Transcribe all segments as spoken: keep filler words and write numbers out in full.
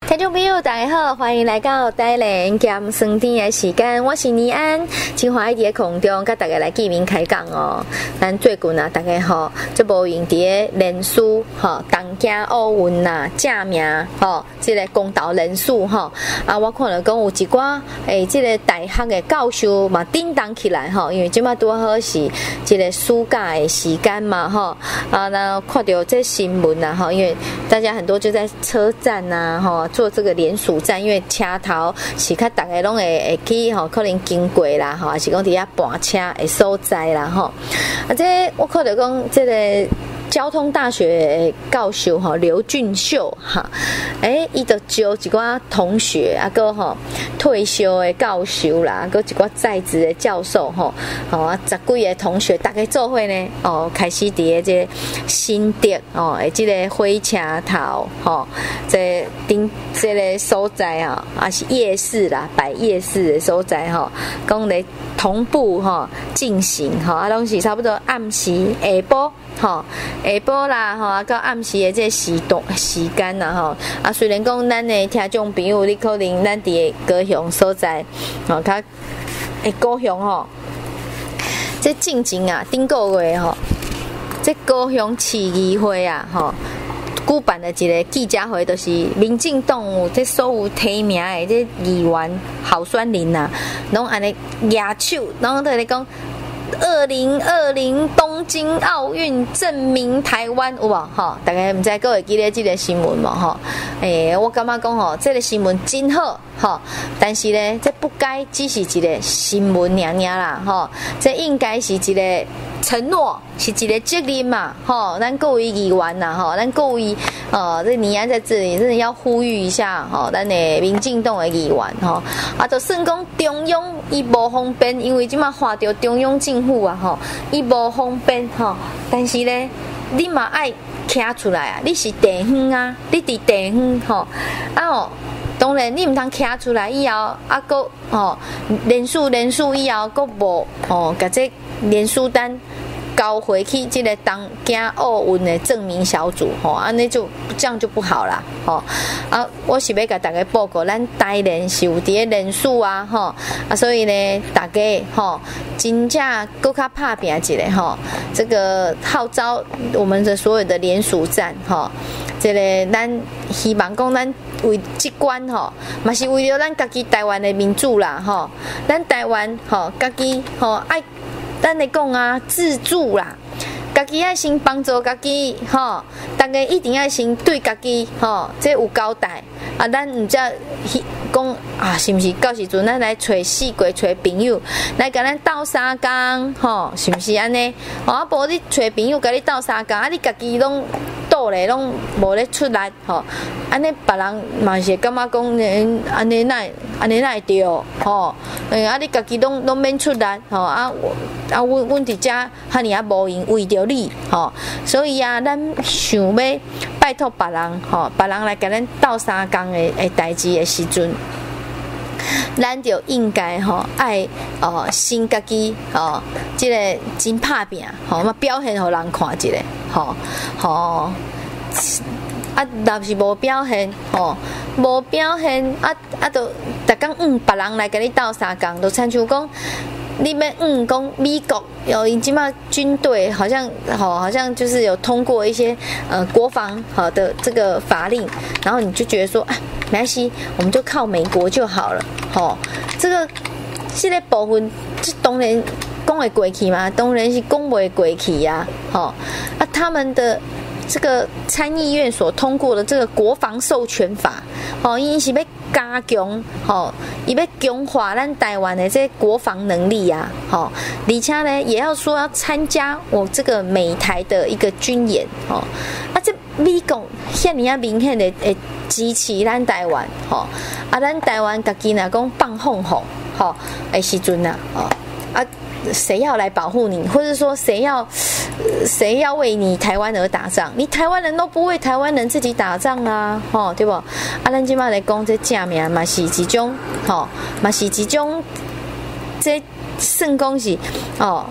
听众朋友大家好，欢迎来到台联咸酸甜的时间，我是倪安，真欢喜伫空中甲大家来见面开讲哦。咱最近啊，大家吼，这无用伫连书吼，东京奥运呐，正名吼，这个公道人数吼啊，我看了讲有一寡诶，这个大学的教授嘛叮当起来吼，因为即马拄好是这个暑假的时间嘛吼啊，那看到这新闻啊吼，因为大家很多就在车站呐吼。做这个联署站，因为车头是较大家拢会会去吼，可能经过啦吼，还是讲伫遐搬车的所在啦吼。啊，这我看到讲这个交通大学教授吼刘俊秀哈，诶，伊就招一寡同学啊，个吼退休的教授啦，个一寡在职的教授吼，吼啊十几个同学大家做伙呢，哦，开始伫这个新竹哦，诶，这个火车头吼，这顶这个所在啊，啊是夜市啦，摆夜市的所在吼，讲咧同步吼进行吼，啊，拢是差不多暗时下晡。吼，下晡啦，吼啊，到暗时的这时段时间啦，吼啊，虽然讲咱的听众朋友，你可能咱伫高雄所在，吼，较诶高雄吼，这进前啊，顶个月吼，这高雄市议会啊，吼。举办的一个记者会，就是民进党有这所有提名的这议员候选人呐，拢安尼举手，然后在咧讲。二零二零东京奥运证明台湾有无吼？大家唔知各位记得这个新闻无吼？诶、欸，我感觉讲吼，这个新闻真好吼，但是呢，这不该只是一个新闻娘娘啦吼，这应该是一个承诺，是一个责任嘛吼。咱各位议员呐吼，咱各位呃，这倪安在这里真的要呼吁一下吼，咱的民进党的议员吼，啊，就算讲中央伊无方便，因为即马划到中央政府啊吼，伊无方便吼，但是呢，你嘛爱徛出来啊，你是地方啊，你伫地方吼，啊吼。当然，你唔通徛出来以后，啊，搁吼连署连署以后，搁无哦，甲这连署单交回去这个东京奥运的证明小组，吼，安尼就这样就不好啦，吼啊，我是要甲大家报告，咱台联是有伫咧连署啊，吼啊，所以呢，大家吼真正搁较拍拼一下吼，这个号召我们的所有的联署站，吼，这个咱希望讲咱。为这关吼，嘛是为了咱家己台湾的民主啦吼，咱台湾吼家己吼爱，咱来讲啊自助啦，家己爱先帮助家己吼，大家一定要先对家己吼，这有交代啊，咱唔则讲啊，是毋是到时阵咱来找四过找朋友来甲咱斗相共吼，是毋是安尼？吼啊，无你找朋友甲你斗相共，啊你家己拢。倒咧拢无咧出力吼，安尼别人嘛是感觉讲，安尼哪安尼哪会对吼？诶，啊你家己拢拢免出力吼，啊啊阮阮伫遮哈尼啊无闲为着你吼，所以啊，咱想要拜托别人吼，别人来甲咱斗相共诶诶代志诶时阵。咱就应该吼爱哦，先家己哦，即、这个真拍拼吼，嘛表现互人看一下吼吼。啊，若是无表现吼，无表现啊啊，就逐工嗯，别人来甲你斗相共，就亲像讲。你们嗯，讲美国有已经嘛军队好像好，好像就是有通过一些呃国防好的这个法令，然后你就觉得说啊，没关系，我们就靠美国就好了，吼，这个现在部分这当然讲会过去嘛，当然是讲不过去呀，吼啊，他们的。这个参议院所通过的这个国防授权法，哦，因是要加强，哦，伊要强化咱台湾的这国防能力啊，哦，而且呢，也要说要参加我这个美台的一个军演，哦，啊，这美国遐尼啊明显的会支持咱台湾，哦，啊，咱台湾家己若讲放放吼，吼，的时阵啊，哦，啊。谁要来保护你，或者说谁要谁要为你台湾而打仗？你台湾人都不为台湾人自己打仗啊，吼，对不？啊，咱今嘛来讲这正名嘛是一种，吼，嘛是一种，这算讲是哦，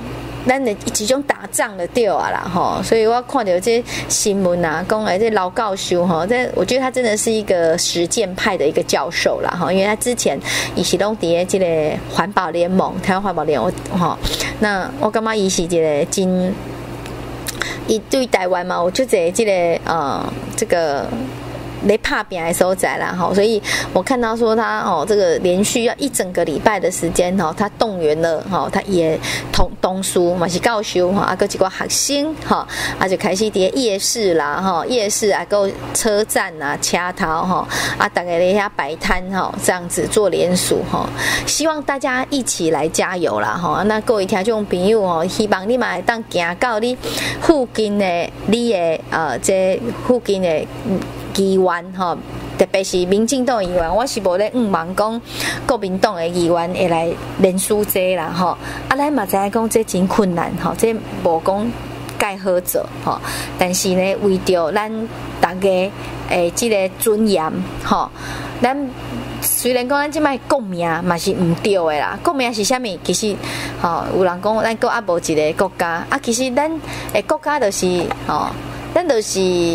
咱的一种打仗的对啊啦吼，所以我看到这新闻啊，讲哎这老教授吼，这我觉得他真的是一个实践派的一个教授啦哈，因为他之前伊是拢伫这个环保联盟，台湾环保联盟吼，那我感觉伊是一个真，伊对台湾嘛，我就在这个呃这个。雷怕扁的所在啦哈，所以我看到说他哦，这个连续要一整个礼拜的时间哈，他动员了哈，他也同东书嘛是教授哈，啊个几个学生哈，啊就开始伫夜市啦哈，夜市啊个车站啊、车头哈，啊大概咧遐摆摊哈，这样子做联署哈，希望大家一起来加油啦哈。那各位听众朋友哦，希望你嘛会当行到你附近的你的呃这附近的。议员吼，特别是民进党议员，我是无咧毋望讲国民党的议员会来联署这啦吼。啊，咱嘛知影讲这真困难吼，这无讲介好做吼。但是呢，为着咱大家诶即个尊严吼，咱虽然讲咱即摆国名嘛是毋对的啦，国名是啥物？其实吼，有人讲咱国也无一个国家啊，其实咱诶国家就是吼，咱就是。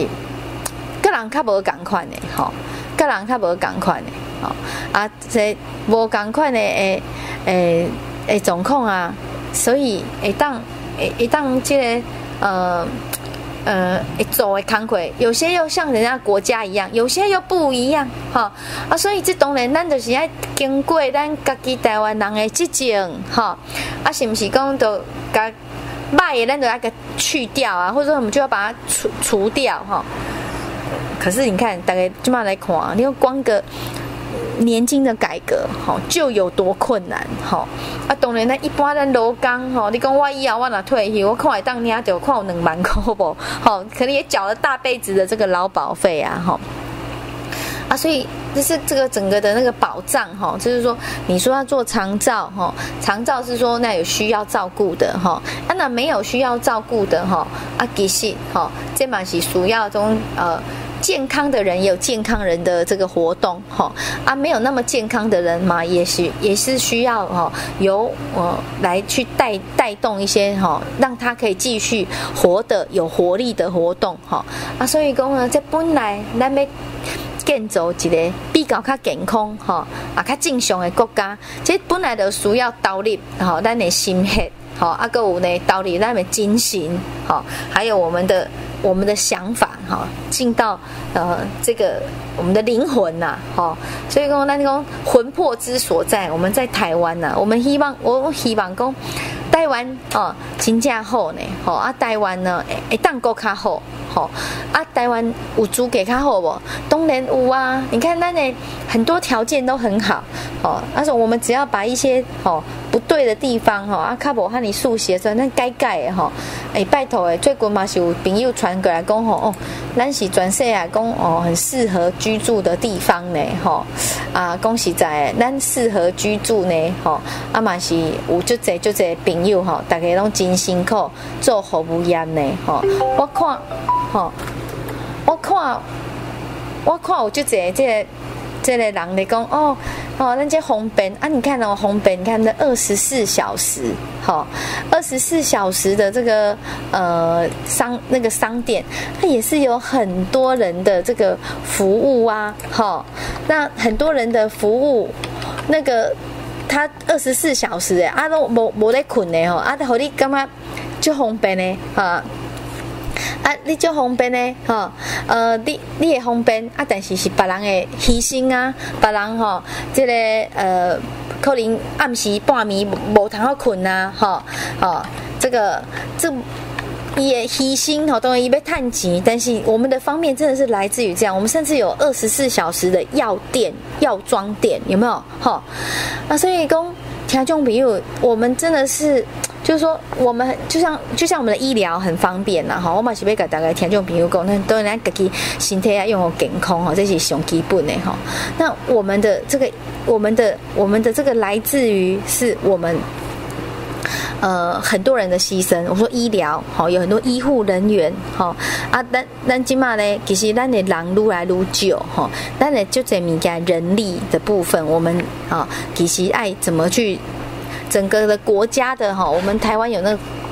个人较无共款的吼，个人较无共款的吼，啊，这无共款的诶诶诶状况啊，所以会当会会当这个呃呃会做的工课，有些又像人家国家一样，有些又不一样，哈啊，所以这当然咱就是要经过咱家己台湾人的执政，哈啊，是不是讲都甲歹的咱都要给去掉啊，或者说我们就要把它除除掉，哈。可是你看，大概这么来看，你看光个年金的改革，吼，就有多困难，吼啊！当然，咱一般咱劳工，吼，你讲我以后我若退休，我看会当领到看有两万块不？吼，可能也缴了大辈子的这个劳保费啊，吼啊，所以就是这个整个的那个保障，哈，就是说，你说要做长照，哈，长照是说那有需要照顾的，哈，啊，那没有需要照顾的，哈，啊，其实，哈，这嘛是需要中呃。健康的人也有健康人的这个活动，哈啊，没有那么健康的人嘛，也是也是需要哈由呃来去带带动一些哈，让他可以继续活得有活力的活动，哈啊，所以讲呢，这本来咱要建造一个比较较健康，哈啊较正常的国家，这本来就需要投入哈咱的心血，好啊，还有呢投入咱的精神，好，还有我们的。我们的想法哈，进到呃这个我们的灵魂呐，哈，所以讲那讲魂魄之所在，我们在台湾呐，我们希望我希望讲台湾哦，真正好呢，吼啊台湾呢会当够较好，吼啊台湾有资格较好不？当然有啊，你看咱的很多条件都很好，哦，但是我们只要把一些哦不对的地方哈啊，较无和你速写出来，咱改改的吼，哎拜托诶，最近嘛是有朋友传过来讲吼，哦，咱是全世界讲哦很适合居住的地方呢，吼啊，讲实在，咱适合居住呢，吼啊嘛是有足侪足侪朋友吼，大家拢真辛苦做服务业呢，吼，我看，吼，我看，我看有足侪这个。这个人来讲哦哦，那这方便啊，你看哦，方便，你看这二十四小时，好、哦，二十四小时的这个呃商那个商店，它也是有很多人的这个服务啊，好、哦，那很多人的服务，那个他二十四小时诶，啊都无无在困的吼，啊，互你感觉就方便的啊。啊，你足方便呢，吼，呃，你你会方便啊，但是是别人的牺牲啊，别人吼、哦，这个呃，可能暗时半暝无通好困啊，吼、哦，哦，这个这伊的牺牲吼，当然伊要趁钱，但是我们的方面真的是来自于这样，我们甚至有二十四小时的药店、药妆店，有没有？吼、哦，啊，所以讲听众朋友，我们真的是。就是说，我们就像就像我们的医疗很方便啦，哈，我嘛是要给大家听众朋友讲，那当然咱自己身体要拥有健康哈，这是上基本的哈。那我们的这个，我们的我们的这个来自于是我们呃很多人的牺牲。我说医疗哈，有很多医护人员哈啊，咱咱今嘛呢，其实咱的人愈来愈少哈，咱的就这物件人力的部分，我们啊，其实爱怎么去。整个的国家的哈，我们台湾有那个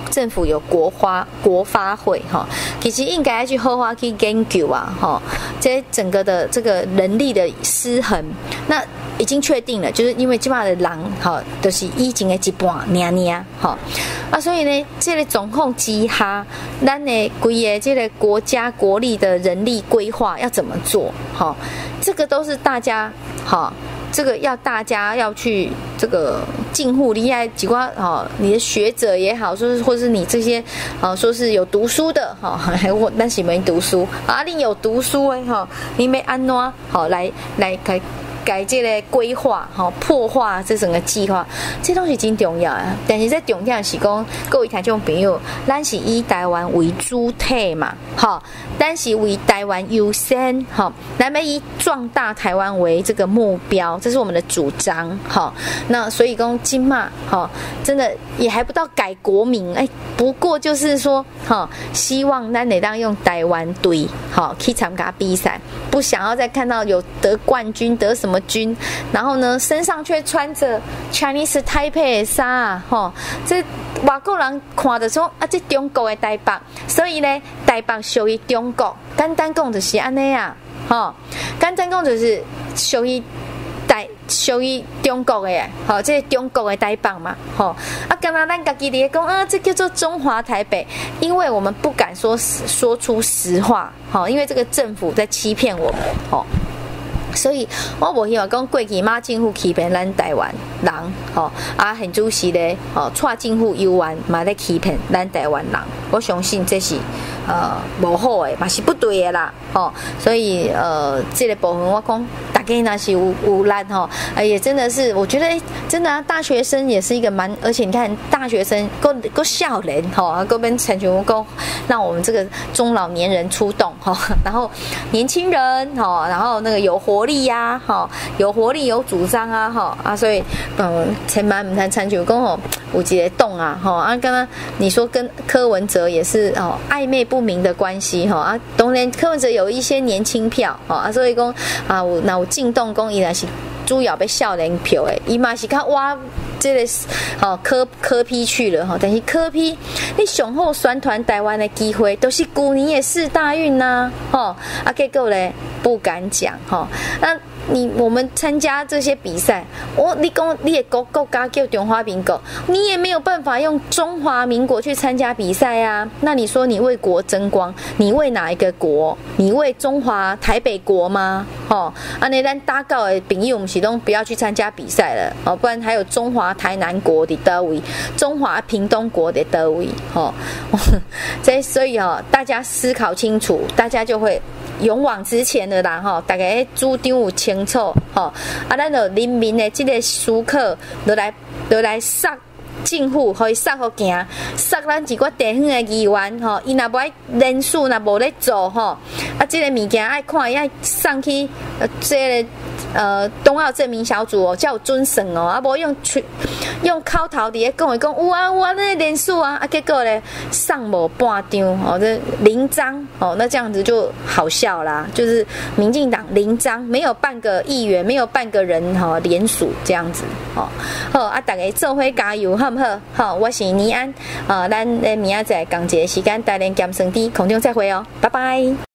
政府有国花国发会哈，其实应该去好好去研究啊哈，这整个的这个人力的失衡，那已经确定了，就是因为基本上的人哈都、就是以前的一半娘娘哈啊，所以呢，这个总控之下，咱的规个这个国家国力的人力规划要怎么做哈，这个都是大家哈。这个要大家要去这个近乎厉害几瓜哦，你的学者也好，说是或是你这些哦，说是有读书的哈，还我但是没读书啊，你有读书诶哈，你没安怎好来来改改这个规划哈，破坏这整个计划，这东西真重要啊。但是在重要是讲各位听众朋友，咱是以台湾为主体嘛，哈，咱是为台湾优先哈，咱要以壮大台湾为这个目标，这是我们的主张哈。那所以讲今嘛哈，真的也还不到改国名哎，不过就是说哈，希望咱得当用台湾队哈去参加比赛，不想要再看到有得冠军得什么军，然后呢身上却穿着 Chinese Taipei 的衫啊，吼，这外国人看得说啊，这中国的台北，所以呢台北属于中国，简单讲就是安尼啊，吼，简单讲就是属于台属于中国的，吼，这是中国的台北嘛，吼，啊，刚刚咱家己咧讲啊，这叫做中华台北，因为我们不敢说说出实话，吼，因为这个政府在欺骗我们，吼。所以我无希望讲过去马政府欺骗咱台湾人，吼啊，很主席咧，吼，蔡政府犹原嘛咧欺骗咱台湾人，我相信这是呃无好诶，嘛是不对诶啦，吼，所以呃这个部分我讲，大家那是有有力吼，呃也真的是，我觉得诶真的啊，大学生也是一个蛮，而且你看大学生够够少年吼，啊，够跟陈全够让我们这个中老年人出动吼，然后年轻人吼，然后那个有活力呀，哈，有活力有主张啊，哈啊，所以嗯，前蛮唔谈参选讲吼，有一个动啊，哈啊，刚刚你说跟柯文哲也是哦暧昧不明的关系哈啊，当然柯文哲有一些年轻票啊，所以讲啊，有那有进动讲伊若是主要被少年票诶，伊嘛是较挖这个哦柯柯批去了哈，但是柯批你上好选团台湾的机会都是去年的四大运呐，吼啊结果咧不敢讲哈，那你我们参加这些比赛，我你讲你的国国家叫中华民国，你也没有办法用中华民国去参加比赛啊。那你说你为国争光，你为哪一个国？你为中华台北国吗？哦，啊，那咱打稿的朋友，我们启动不要去参加比赛了哦，不然还有中华台南国的德位，中华屏东国的德位，哦，这所以哦，大家思考清楚，大家就会勇往直前的啦，吼，大家主张有清楚，吼，啊，咱就人民的这个思考，就来就来杀政府，可以杀好行，杀咱一个地方的议员，吼，伊若无爱人数，若无咧做，吼，啊，这个物件爱看，爱送去呃，这个。呃，冬奥证明小组哦，叫准算哦，啊，无用去用口头伫咧讲，伊讲有啊有啊，那人数啊，啊，结果咧上无半张哦，这零张哦，那这样子就好笑啦，就是民进党零张，没有半个议员，没有半个人哈、哦、联署这样子哦，好啊，大家做伙加油，好不好？好，我是倪安啊，咱咧明仔载同一个时间带领减酸甜，空中再会哦，拜拜。